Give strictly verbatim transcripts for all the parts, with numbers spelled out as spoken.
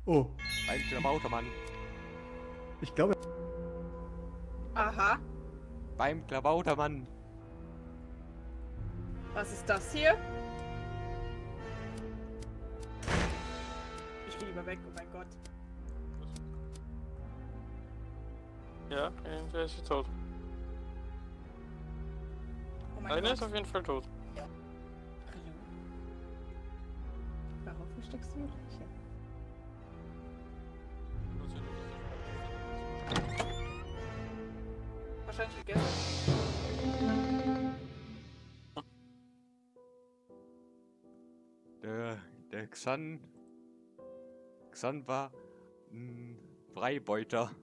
Oh, Beim Klabautermann. ich glaube, Aha. Beim Klabautermann. Was ist das hier? Ich gehe lieber weg, oh mein Gott. Ja, entweder ist sie tot. Oh mein Einer Gott. ist auf jeden Fall tot. Hallo? Warum versteckst du die Leiche? Wahrscheinlich gegessen. Der, der Xan. Xan war ein Freibeuter.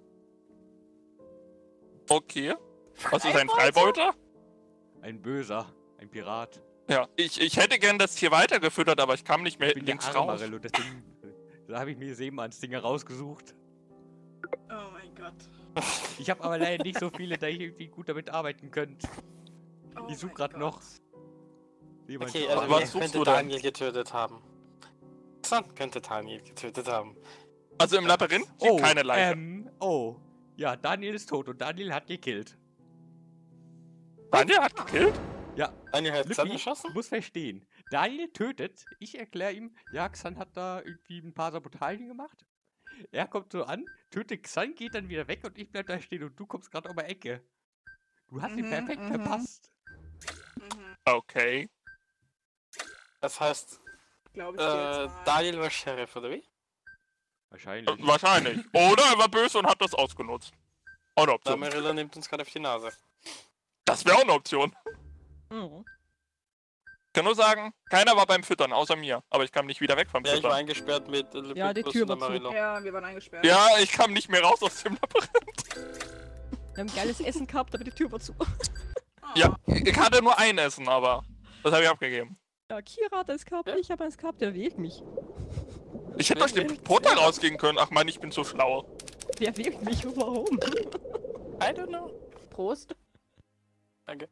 Okay. Was ist ein Freibeuter? Ein Böser. Ein Pirat. Ja, ich, ich hätte gern das Tier weitergefüttert, aber ich kam nicht mehr Ich bin der links raus. Armarillo, das Ding. Da habe ich mir eben ans Ding rausgesucht. Oh mein Gott. Ich habe aber leider nicht so viele, da ich irgendwie gut damit arbeiten könnte. Oh Ich suche mein gerade Gott. noch. Jemand Okay, zu- also was wer suchst könnte du denn? Daniel getötet haben? Xan könnte Daniel getötet haben. Also im Labyrinth liegt Oh, keine Leiche. ähm, oh. Ja, Daniel ist tot und Daniel hat gekillt. Daniel hat gekillt? Ja, Daniel hat Xan Lüppi, erschossen? du musst verstehen. Daniel tötet, ich erkläre ihm, ja, Xan hat da irgendwie ein paar Sabotagen gemacht. Er kommt so an, tötet Xan, geht dann wieder weg und ich bleib da stehen und du kommst gerade um die Ecke. Du hast ihn Mhm, perfekt mhm. verpasst. Mhm. Okay. Das heißt, Glaube ich dir jetzt äh, mal. Daniel war Sheriff, oder wie? Wahrscheinlich. Äh, wahrscheinlich. Oder er war böse und hat das ausgenutzt. Auch eine Option. Damarilla nimmt uns gerade auf die Nase. Das wäre auch eine Option. Mhm. Ich kann nur sagen, keiner war beim Füttern, außer mir. Aber ich kam nicht wieder weg vom Ja, ich war Füttern. eingesperrt mit äh, Ja, die Lupus Tür und war zu. Amarillo. Ja, wir waren eingesperrt. Ja, ich kam nicht mehr raus aus dem Labyrinth. Wir haben geiles Essen gehabt, aber die Tür war zu. Oh. Ja, ich hatte nur ein Essen, aber das habe ich abgegeben. Ja, Kira hat eins gehabt, Ja. ich habe eins gehabt, der wählt mich. Ich hätte euch den Portal rausgehen können. Ach man, ich bin so schlau. Wer wählt mich und warum? I don't know. Prost. Danke.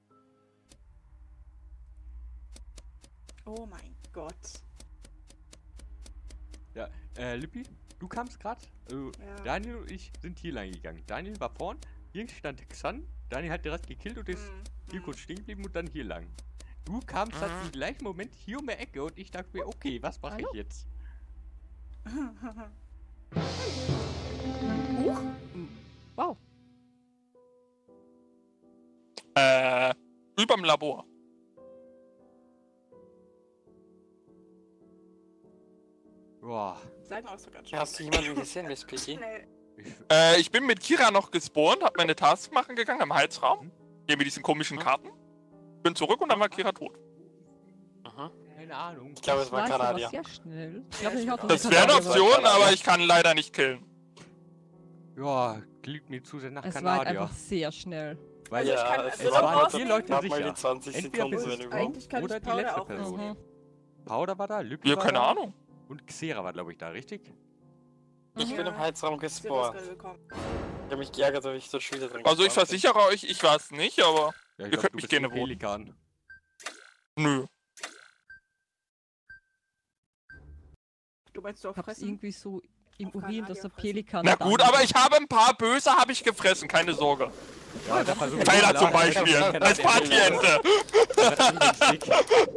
Oh mein Gott. Ja, äh, Lippi, du kamst gerade. Also, Ja. Daniel und ich sind hier lang gegangen. Daniel war vorn, hier stand Xan. Daniel hat direkt gekillt und ist Mhm. hier Mhm. kurz stehen geblieben und dann hier lang. Du kamst dann im gleichen Moment hier um die Ecke und ich dachte mir, okay, was mache ich Hallo? jetzt? Huch. Wow. Äh, überm Labor. Boah. Seitenausdruck anschauen. Ja, hast du jemanden gesehen, Miss Piggy? Schnell. Ich, Äh, ich bin mit Kira noch gespawnt, hab meine Tasks machen gegangen im Heizraum. Mhm. Hier mit diesen komischen Karten. Bin zurück und dann war Kira tot. Mhm. keine Ahnung. Ich glaube, es war Leiche war Kanadier. sehr schnell. Ich Ja, glaube, ich ich hatte Das einen wäre eine das war Option, Kanadier. aber ich kann leider nicht killen. Ja, klingt mir zu sehr nach Es war halt Kanadier. einfach sehr schnell. Weil Also ich kann- es also waren Labor's- vier Leute Hab mal sicher. die zwanzig Entweder Sekunden, bist wenn du überhaupt. Eigentlich kann oder ich die Powder letzte auch Person. rausnehmen. Powder war da, Lüppi Ja, war keine da Ahnung. und Xera war, glaube ich, da, richtig? Ich Ja. bin im Heizraum Sie ist gespawnt. gerade gekommen. Ich habe mich geärgert, dass ich dort schon wieder drin Also ich gespawnt bin. versichere euch, ich war es nicht, aber Ja, Ihr könnt mich gerne voten. Pelikan. nö. Du meinst du auf Ich hab's Fressen? irgendwie so im Auf Urin, dass der Kanadier fressen. Pelikan. Na da gut, ist. aber ich habe ein paar Böse habe ich gefressen, keine Sorge. Ja, da versuche ich Tyler mal zum nach- Beispiel, Kanadier- als Partyente. Das ist ungünstig.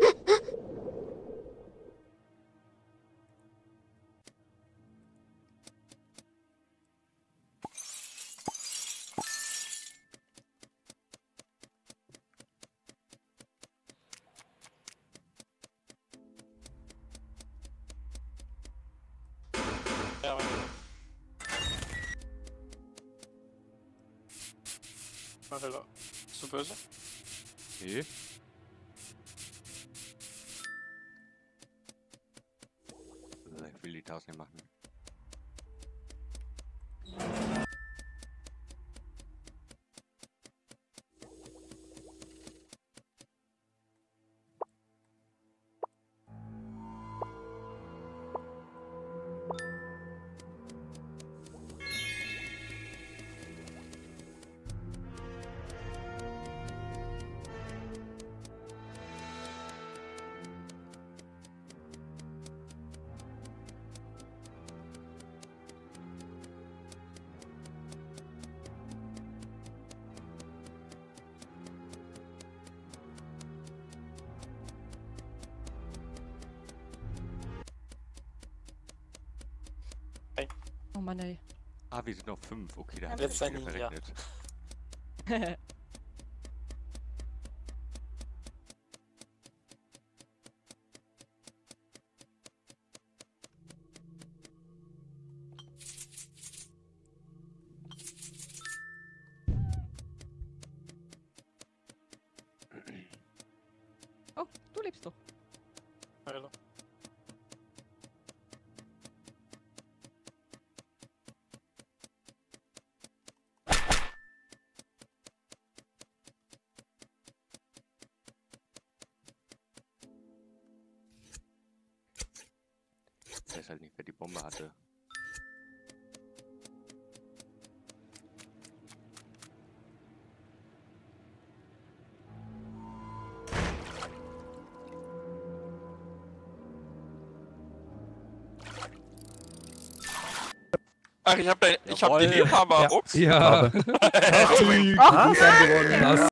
Ja, aber- Marilla, bist du böse? Nee. Also, ich will die Tasten nicht machen. Oh Mann, ey. Ah, wir sind noch fünf. Okay, da hat Jetzt er ein nicht Ninja. verrechnet. Oh, du lebst doch. Hallo. Ich weiß halt nicht, wer die Bombe hatte. Ach, ich hab, da, ich hab die Jawohl. Liebhaber. Ja. Ups. Ja. Oh mein Ach, Was?